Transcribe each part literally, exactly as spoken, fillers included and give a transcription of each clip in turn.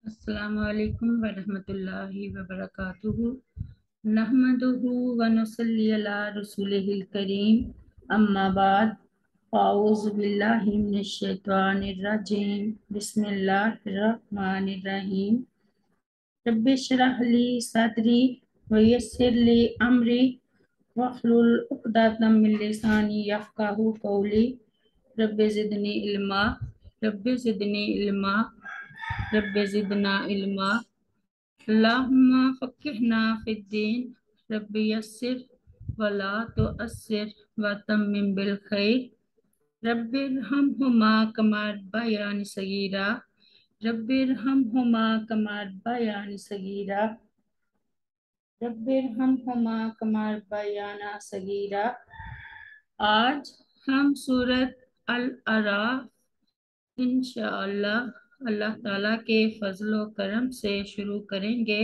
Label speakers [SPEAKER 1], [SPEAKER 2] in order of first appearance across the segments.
[SPEAKER 1] السلام علیکم ورحمۃ اللہ وبرکاتہ نحمدہ ونصلی علی رسولہ الکریم اما بعد اعوذ باللہ من الشیطان الرجیم بسم اللہ الرحمن الرحیم رب اشرح لی صدری ویسر لی امری واحلل عقدۃ من لسانی یفقہوا قولی رب زدنی علما رب زدنی علما رب زدنا علما اللہم فقہنا فی الدین رب یسر ولا تعسر وتمم بالخیر رب ارحمہما کما ربیانی صغیرا رب ارحمہما کما ربیانی صغیرا رب ارحمہما کما ربیانا صغیرا۔ آج ہم سورۃ الاعراف انشاءاللہ اللہ تعالیٰ کے فضل و کرم سے شروع کریں گے۔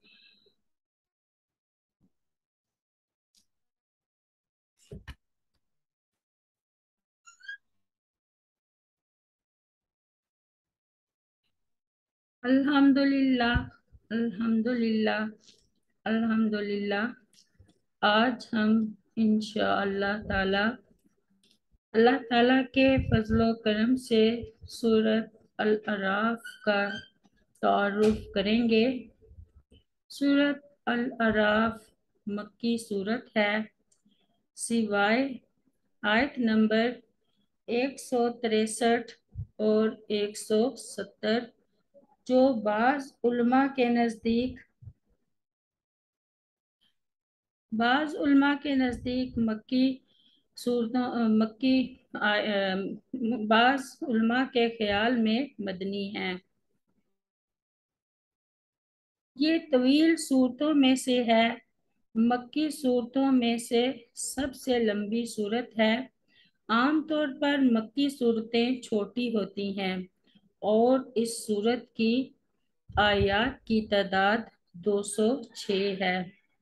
[SPEAKER 1] الحمدللہ الحمدللہ الحمدللہ۔ آج ہم انشاءاللہ تعالیٰ اللہ تعالیٰ کے فضل و کرم سے سورۃ الاعراف کا تعارف کریں گے۔ سورۃ الاعراف مکی سورت ہے، سوائے آیت نمبر ایک سو تریسٹھ اور ایک سو ستر جو بعض علماء کے نزدیک بعض علماء کے نزدیک مکی صورتوں مکی بعض علماء کے خیال میں مدنی ہیں۔ یہ طویل صورتوں میں سے ہے، مکی صورتوں میں سے سب سے لمبی صورت ہے۔ عام طور پر مکی صورتیں چھوٹی ہوتی ہیں اور اس صورت کی آیات کی تعداد دو سو چھ ہے۔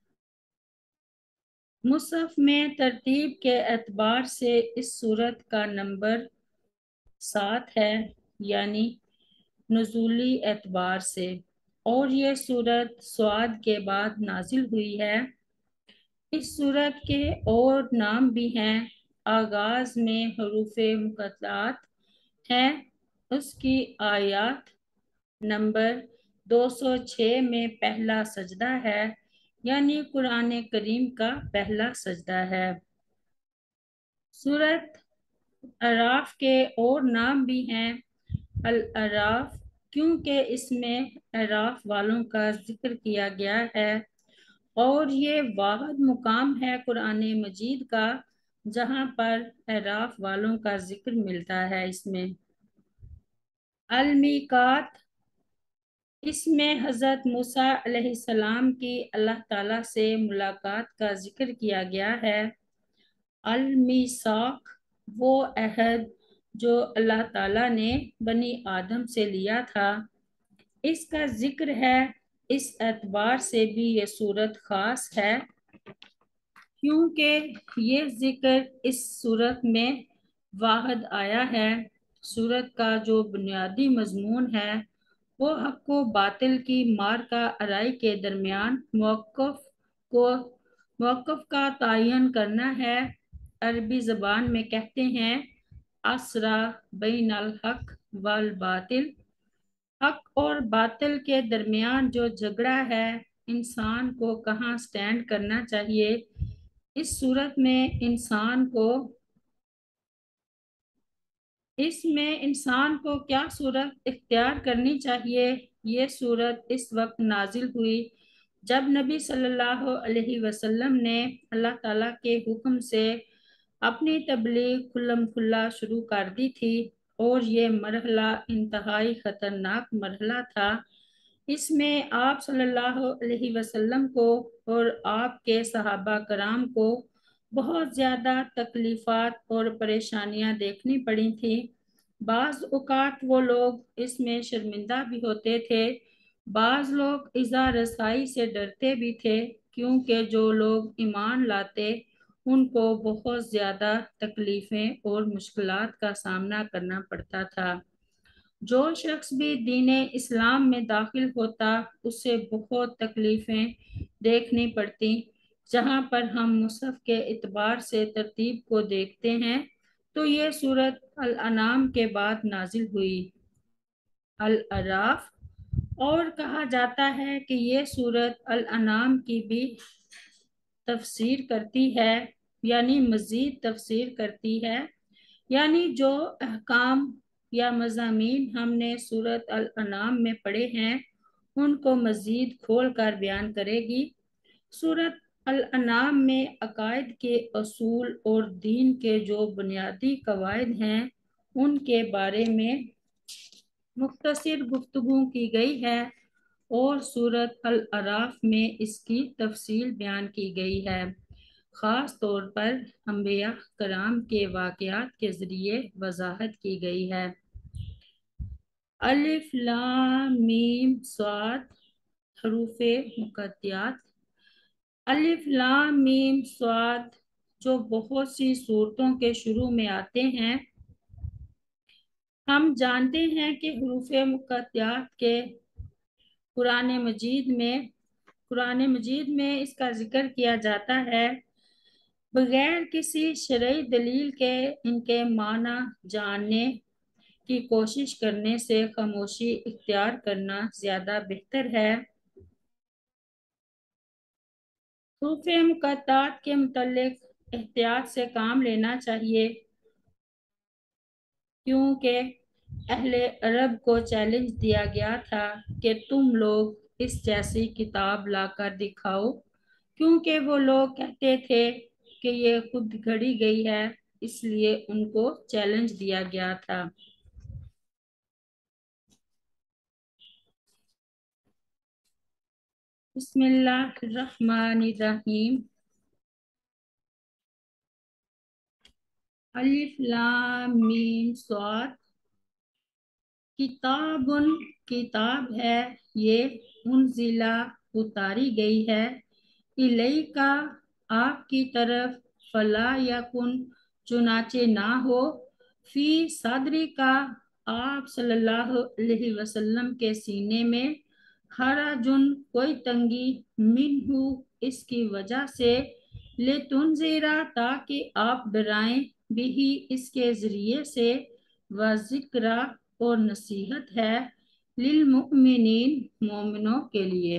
[SPEAKER 1] مصحف میں ترتیب کے اعتبار سے اس صورت کا نمبر سات ہے، یعنی نزولی اعتبار سے، اور یہ صورت صاد کے بعد نازل ہوئی ہے۔ اس صورت کے اور نام بھی ہیں۔ آغاز میں حروف مقطعات ہیں۔ اس کی آیات نمبر دو سو چھ میں پہلا سجدہ ہے، یعنی قرآن کریم کا پہلا سجدہ ہے۔ سورۃ اعراف کے اور نام بھی ہیں۔ الاعراف کیونکہ اس میں اعراف والوں کا ذکر کیا گیا ہے، اور یہ واحد مقام ہے قرآن مجید کا جہاں پر اعراف والوں کا ذکر ملتا ہے۔ اس میں المیقات، اس میں حضرت موسیٰ علیہ السلام کی اللہ تعالیٰ سے ملاقات کا ذکر کیا گیا ہے۔ المیثاق، وہ عہد جو اللہ تعالیٰ نے بنی آدم سے لیا تھا، اس کا ذکر ہے۔ اس اعتبار سے بھی یہ صورت خاص ہے کیونکہ یہ ذکر اس صورت میں واحد آیا ہے۔ صورت کا جو بنیادی مضمون ہے وہ حق و باطل کی مارکہ آرائی کے درمیان موقف کو موقف کا تعین کرنا ہے۔ عربی زبان میں کہتے ہیں اسرا بین الحق والباطل، حق اور باطل کے درمیان جو جھگڑا ہے، انسان کو کہاں سٹینڈ کرنا چاہیے۔ اس صورت میں انسان کو اس میں انسان کو کیا صورت اختیار کرنی چاہیے۔ یہ صورت اس وقت نازل ہوئی جب نبی صلی اللہ علیہ وسلم نے اللہ تعالیٰ کے حکم سے اپنی تبلیغ کھلم کھلا شروع کر دی تھی، اور یہ مرحلہ انتہائی خطرناک مرحلہ تھا۔ اس میں آپ صلی اللہ علیہ وسلم کو اور آپ کے صحابہ کرام کو بہت زیادہ تکلیفات اور پریشانیاں دیکھنی پڑی تھیں۔ بعض اوقات وہ لوگ اس میں شرمندہ بھی ہوتے تھے، بعض لوگ ایذا رسائی سے ڈرتے بھی تھے، کیونکہ جو لوگ ایمان لاتے ان کو بہت زیادہ تکلیفیں اور مشکلات کا سامنا کرنا پڑتا تھا۔ جو شخص بھی دین اسلام میں داخل ہوتا اسے بہت تکلیفیں دیکھنی پڑتی۔ جہاں پر ہم مصحف کے اعتبار سے ترتیب کو دیکھتے ہیں تو یہ سورۃ الانعام کے بعد نازل ہوئی۔ الاعراف، اور کہا جاتا ہے کہ یہ سورۃ الانعام کی بھی تفسیر کرتی ہے، یعنی مزید تفسیر کرتی ہے، یعنی جو احکام یا مضامین ہم نے سورۃ الانعام میں پڑھے ہیں ان کو مزید کھول کر بیان کرے گی۔ سورۃ الانعام میں عقائد کے اصول اور دین کے جو بنیادی قواعد ہیں ان کے بارے میں مختصر گفتگو کی گئی ہے، اور سورۃ الاعراف میں اس کی تفصیل بیان کی گئی ہے، خاص طور پر انبیاء کرام کے واقعات کے ذریعے وضاحت کی گئی ہے۔ الف لام میم صاد، حروف مقطعات۔ الف لام میم صاد جو بہت سی صورتوں کے شروع میں آتے ہیں، ہم جانتے ہیں کہ حروف مقطعات کے قرآن مجید میں قرآن مجید میں اس کا ذکر کیا جاتا ہے، بغیر کسی شرعی دلیل کے ان کے معنی جاننے کی کوشش کرنے سے خاموشی اختیار کرنا زیادہ بہتر ہے۔ حروف مقطعات کے متعلق احتیاط سے کام لینا چاہیے، کیونکہ اہل عرب کو چیلنج دیا گیا تھا کہ تم لوگ اس جیسی کتاب لا کر دکھاؤ، کیونکہ وہ لوگ کہتے تھے کہ یہ خود گھڑی گئی ہے، اس لیے ان کو چیلنج دیا گیا تھا۔ بسم اللہ الرحمن الرحیم۔ الف لام میم صاد، کتاب کتاب ہے یہ، انزلہ اتاری گئی ہے، الیکا آپ کی طرف، فلا یکن چنانچہ نہ ہو، فی صدری کا آپ صلی اللہ علیہ وسلم کے سینے میں، حرجن کوئی تنگی، منہ اس کی وجہ سے، لتنذرا تاکہ آپ ڈرائیں، بھی اس کے ذریعے سے، وذکرہ اور نصیحت ہے، للمؤمنین مومنوں کے لیے۔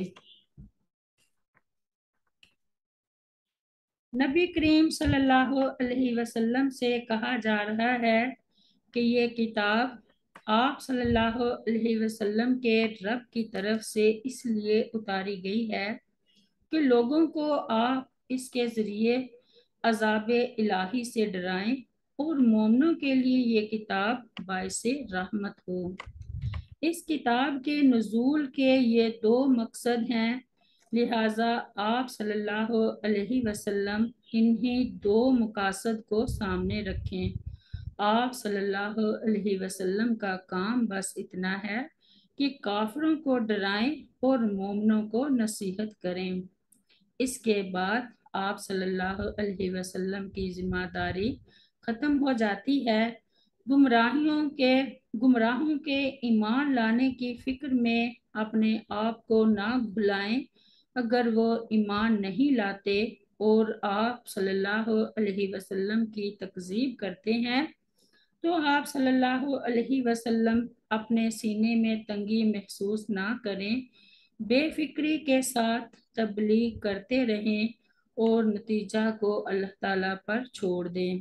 [SPEAKER 1] نبی کریم صلی اللہ علیہ وسلم سے کہا جا رہا ہے کہ یہ کتاب آپ صلی اللہ علیہ وسلم کے رب کی طرف سے اس لیے اتاری گئی ہے کہ لوگوں کو آپ اس کے ذریعے عذاب الہی سے ڈرائیں، اور مومنوں کے لیے یہ کتاب باعث رحمت ہو۔ اس کتاب کے نزول کے یہ دو مقصد ہیں، لہٰذا آپ صلی اللہ علیہ وسلم انہی دو مقاصد کو سامنے رکھیں۔ آپ صلی اللہ علیہ وسلم کا کام بس اتنا ہے کہ کافروں کو ڈرائیں اور مومنوں کو نصیحت کریں۔ اس کے بعد آپ صلی اللہ علیہ وسلم کی ذمہ داری ختم ہو جاتی ہے۔ گمراہیوں کے گمراہوں کے ایمان لانے کی فکر میں اپنے آپ کو نہ بھلائیں، اگر وہ ایمان نہیں لاتے اور آپ صلی اللہ علیہ وسلم کی تکذیب کرتے ہیں تو آپ صلی اللہ علیہ وسلم اپنے سینے میں تنگی محسوس نہ کریں، بے فکری کے ساتھ تبلیغ کرتے رہیں اور نتیجہ کو اللہ تعالیٰ پر چھوڑ دیں۔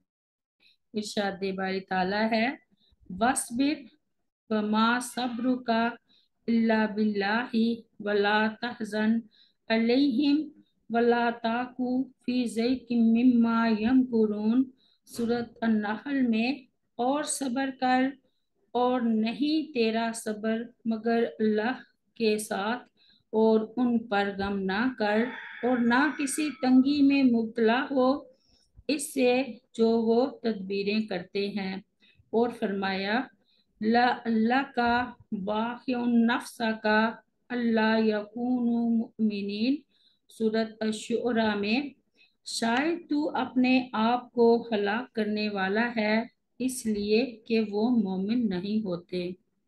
[SPEAKER 1] ارشاد باری تعالیٰ ہے، وَاصْبِرْ وَمَا صَبْرُكَ إِلَّا بِاللَّهِ وَلَا تَحْزَنْ عَلَيْهِمْ وَلَا تَكُ فِي ضَيْقٍ مِّمَّا يَمْكُرُونَ۔ سورۃ النحل میں، اور صبر کر، اور نہیں تیرا صبر مگر اللہ کے ساتھ، اور ان پر غم نہ کر، اور نہ کسی تنگی میں مبتلا ہو اس سے جو وہ تدبیریں کرتے ہیں، اور فرمایا لَعَلَّكَ بَاخِعٌ نَفْسَكَ أَلَّا يَكُونُوا مُؤْمِنِينَ۔ سورۃ الشعراء میں، شاید تو اپنے آپ کو ہلاک کرنے والا ہے اس لیے کہ وہ مومن نہیں ہوتے۔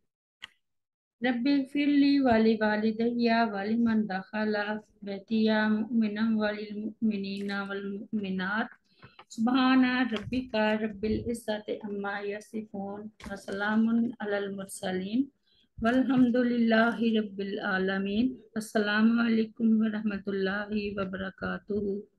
[SPEAKER 1] رب اغفر لی والی والدیا ولمن دخل بیتیا مؤمنا وللمؤمنین والمؤمنات سبحان ربک رب العزت عما یصفون وسلام علی المرسلین والحمد للہ رب العالمین۔ السلام علیکم ورحمۃ اللہ وبرکاتہ۔